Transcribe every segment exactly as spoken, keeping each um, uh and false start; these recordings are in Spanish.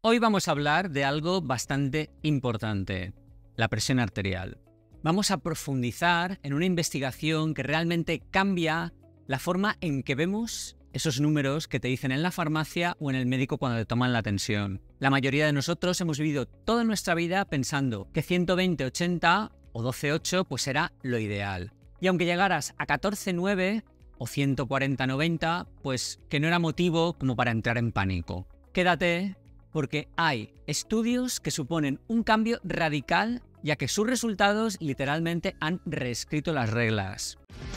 Hoy vamos a hablar de algo bastante importante, la presión arterial. Vamos a profundizar en una investigación que realmente cambia la forma en que vemos esos números que te dicen en la farmacia o en el médico cuando te toman la tensión. La mayoría de nosotros hemos vivido toda nuestra vida pensando que ciento veinte ochenta o doce ocho pues era lo ideal. Y aunque llegaras a catorce nueve o ciento cuarenta noventa, pues que no era motivo como para entrar en pánico. Quédate, porque hay estudios que suponen un cambio radical, ya que sus resultados literalmente han reescrito las reglas.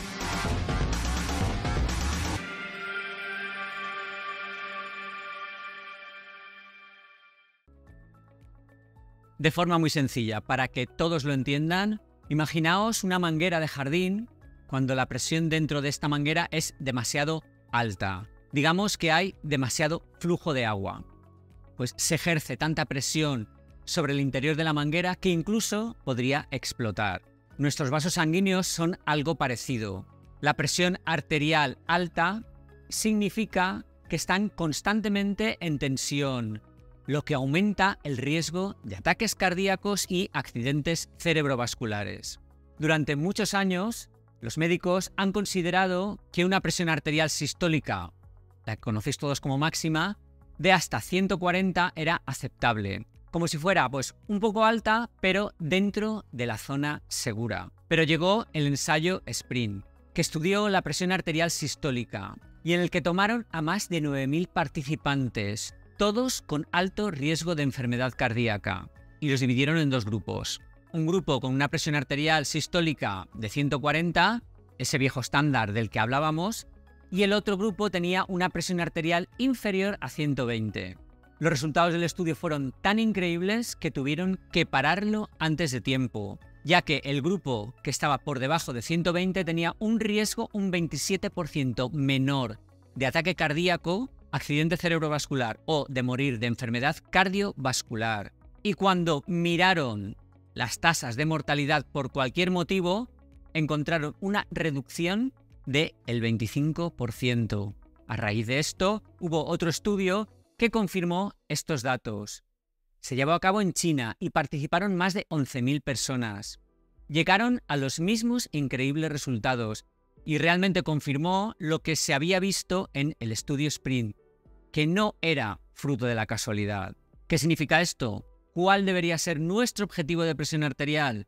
De forma muy sencilla, para que todos lo entiendan, imaginaos una manguera de jardín cuando la presión dentro de esta manguera es demasiado alta. Digamos que hay demasiado flujo de agua. Pues se ejerce tanta presión sobre el interior de la manguera que incluso podría explotar. Nuestros vasos sanguíneos son algo parecido. La presión arterial alta significa que están constantemente en tensión, lo que aumenta el riesgo de ataques cardíacos y accidentes cerebrovasculares. Durante muchos años, los médicos han considerado que una presión arterial sistólica, la que conocéis todos como máxima, de hasta ciento cuarenta era aceptable, como si fuera pues un poco alta, pero dentro de la zona segura. Pero llegó el ensayo SPRINT, que estudió la presión arterial sistólica y en el que tomaron a más de nueve mil participantes, todos con alto riesgo de enfermedad cardíaca, y los dividieron en dos grupos. Un grupo con una presión arterial sistólica de ciento cuarenta, ese viejo estándar del que hablábamos, y el otro grupo tenía una presión arterial inferior a ciento veinte. Los resultados del estudio fueron tan increíbles que tuvieron que pararlo antes de tiempo, ya que el grupo que estaba por debajo de ciento veinte tenía un riesgo un veintisiete por ciento menor de ataque cardíaco, accidente cerebrovascular o de morir de enfermedad cardiovascular. Y cuando miraron las tasas de mortalidad por cualquier motivo, encontraron una reducción del veinticinco por ciento. A raíz de esto, hubo otro estudio que confirmó estos datos. Se llevó a cabo en China y participaron más de once mil personas. Llegaron a los mismos increíbles resultados y realmente confirmó lo que se había visto en el estudio SPRINT, que no era fruto de la casualidad. ¿Qué significa esto? ¿Cuál debería ser nuestro objetivo de presión arterial?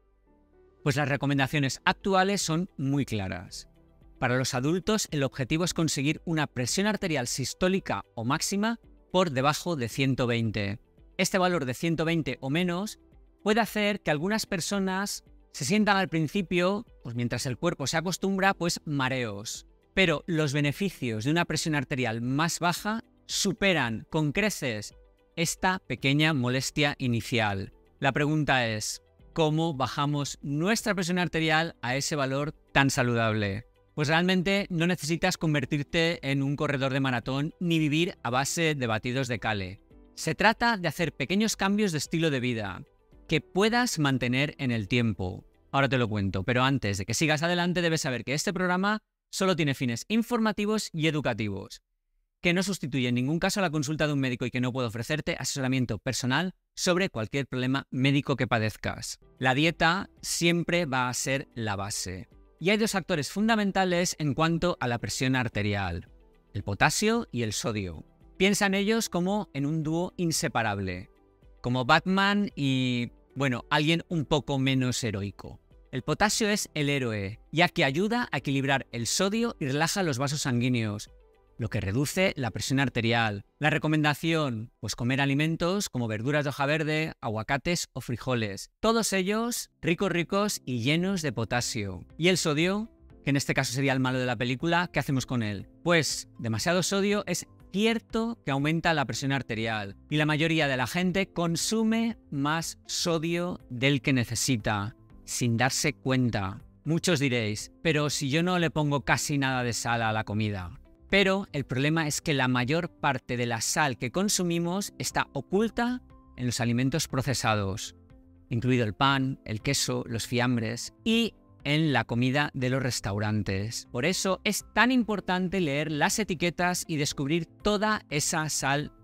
Pues las recomendaciones actuales son muy claras. Para los adultos, el objetivo es conseguir una presión arterial sistólica o máxima por debajo de ciento veinte. Este valor de ciento veinte o menos puede hacer que algunas personas se sientan al principio, pues mientras el cuerpo se acostumbra, pues mareos. Pero los beneficios de una presión arterial más baja superan con creces esta pequeña molestia inicial. La pregunta es, ¿cómo bajamos nuestra presión arterial a ese valor tan saludable? Pues realmente no necesitas convertirte en un corredor de maratón ni vivir a base de batidos de cale. Se trata de hacer pequeños cambios de estilo de vida que puedas mantener en el tiempo. Ahora te lo cuento, pero antes de que sigas adelante debes saber que este programa solo tiene fines informativos y educativos, que no sustituye en ningún caso a la consulta de un médico y que no puede ofrecerte asesoramiento personal sobre cualquier problema médico que padezcas. La dieta siempre va a ser la base. Y hay dos factores fundamentales en cuanto a la presión arterial, el potasio y el sodio. Piensa en ellos como en un dúo inseparable, como Batman y, bueno, alguien un poco menos heroico. El potasio es el héroe, ya que ayuda a equilibrar el sodio y relaja los vasos sanguíneos, lo que reduce la presión arterial. La recomendación, pues comer alimentos como verduras de hoja verde, aguacates o frijoles. Todos ellos ricos, ricos y llenos de potasio. Y el sodio, que en este caso sería el malo de la película, ¿qué hacemos con él? Pues demasiado sodio es cierto que aumenta la presión arterial y la mayoría de la gente consume más sodio del que necesita, sin darse cuenta. Muchos diréis, pero si yo no le pongo casi nada de sal a la comida. Pero el problema es que la mayor parte de la sal que consumimos está oculta en los alimentos procesados, incluido el pan, el queso, los fiambres y en la comida de los restaurantes. Por eso es tan importante leer las etiquetas y descubrir toda esa sal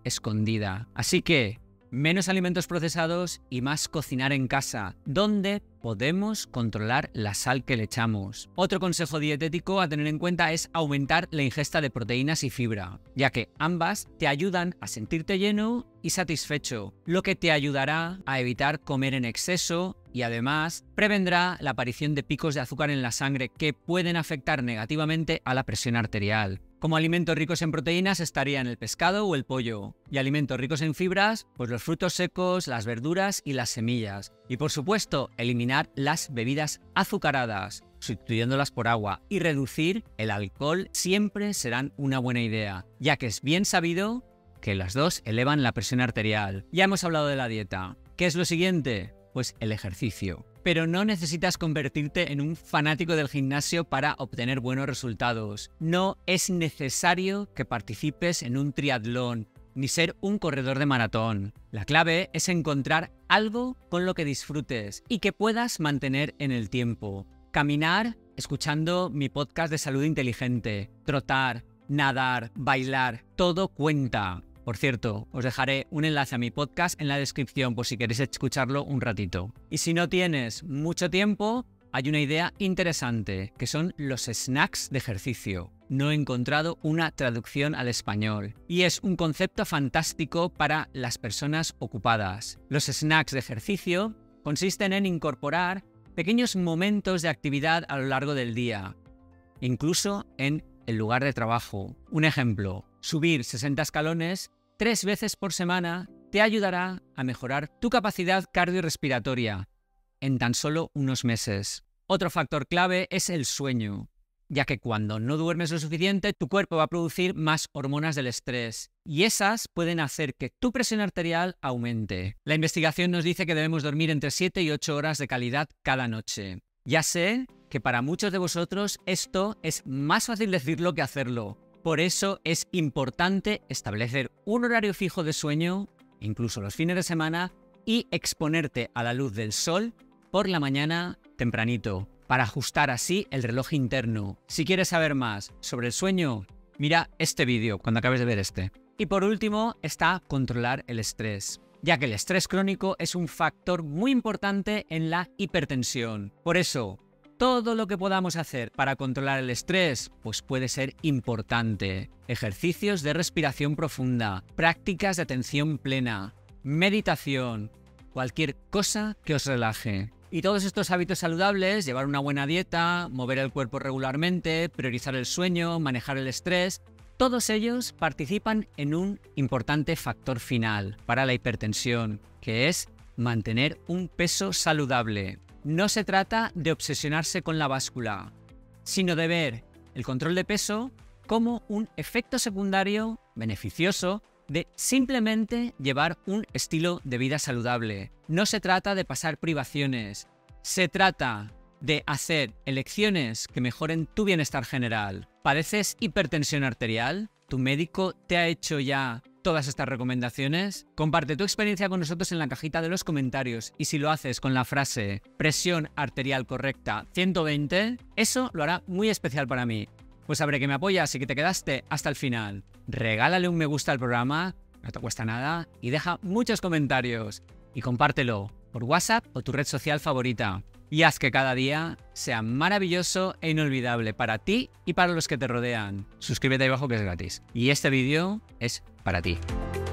escondida. Así que menos alimentos procesados y más cocinar en casa, donde podemos controlar la sal que le echamos. Otro consejo dietético a tener en cuenta es aumentar la ingesta de proteínas y fibra, ya que ambas te ayudan a sentirte lleno y satisfecho, lo que te ayudará a evitar comer en exceso y además prevendrá la aparición de picos de azúcar en la sangre que pueden afectar negativamente a la presión arterial. Como alimentos ricos en proteínas estarían el pescado o el pollo, y alimentos ricos en fibras, pues los frutos secos, las verduras y las semillas. Y por supuesto, eliminar las bebidas azucaradas, sustituyéndolas por agua, y reducir el alcohol siempre serán una buena idea, ya que es bien sabido que las dos elevan la presión arterial. Ya hemos hablado de la dieta. ¿Qué es lo siguiente? Pues el ejercicio. Pero no necesitas convertirte en un fanático del gimnasio para obtener buenos resultados. No es necesario que participes en un triatlón, ni ser un corredor de maratón. La clave es encontrar algo con lo que disfrutes y que puedas mantener en el tiempo. Caminar escuchando mi podcast de salud inteligente, trotar, nadar, bailar, todo cuenta. Por cierto, os dejaré un enlace a mi podcast en la descripción por si queréis escucharlo un ratito. Y si no tienes mucho tiempo, hay una idea interesante, que son los snacks de ejercicio. No he encontrado una traducción al español. Y es un concepto fantástico para las personas ocupadas. Los snacks de ejercicio consisten en incorporar pequeños momentos de actividad a lo largo del día, incluso en el lugar de trabajo. Un ejemplo. Subir sesenta escalones tres veces por semana te ayudará a mejorar tu capacidad cardiorrespiratoria en tan solo unos meses. Otro factor clave es el sueño, ya que cuando no duermes lo suficiente, tu cuerpo va a producir más hormonas del estrés y esas pueden hacer que tu presión arterial aumente. La investigación nos dice que debemos dormir entre siete y ocho horas de calidad cada noche. Ya sé que para muchos de vosotros esto es más fácil decirlo que hacerlo. Por eso es importante establecer un horario fijo de sueño, incluso los fines de semana, y exponerte a la luz del sol por la mañana tempranito, para ajustar así el reloj interno. Si quieres saber más sobre el sueño, mira este vídeo cuando acabes de ver este. Y por último está controlar el estrés, ya que el estrés crónico es un factor muy importante en la hipertensión. Por eso, todo lo que podamos hacer para controlar el estrés, pues puede ser importante. Ejercicios de respiración profunda, prácticas de atención plena, meditación, cualquier cosa que os relaje. Y todos estos hábitos saludables, llevar una buena dieta, mover el cuerpo regularmente, priorizar el sueño, manejar el estrés, todos ellos participan en un importante factor final para la hipertensión, que es mantener un peso saludable. No se trata de obsesionarse con la báscula, sino de ver el control de peso como un efecto secundario beneficioso de simplemente llevar un estilo de vida saludable. No se trata de pasar privaciones, se trata de hacer elecciones que mejoren tu bienestar general. ¿Padeces hipertensión arterial? ¿Tu médico te ha hecho ya todas estas recomendaciones? Comparte tu experiencia con nosotros en la cajita de los comentarios y si lo haces con la frase presión arterial correcta ciento veinte, eso lo hará muy especial para mí. Pues sabré que me apoyas y que te quedaste hasta el final. Regálale un me gusta al programa, no te cuesta nada, y deja muchos comentarios. Y compártelo por WhatsApp o tu red social favorita. Y haz que cada día sea maravilloso e inolvidable para ti y para los que te rodean. Suscríbete ahí abajo que es gratis. Y este vídeo es para ti.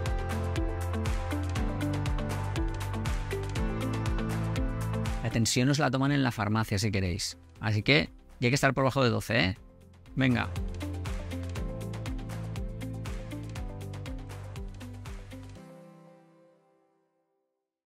La tensión os la toman en la farmacia si queréis. Así que ya hay que estar por debajo de doce, ¿eh? Venga.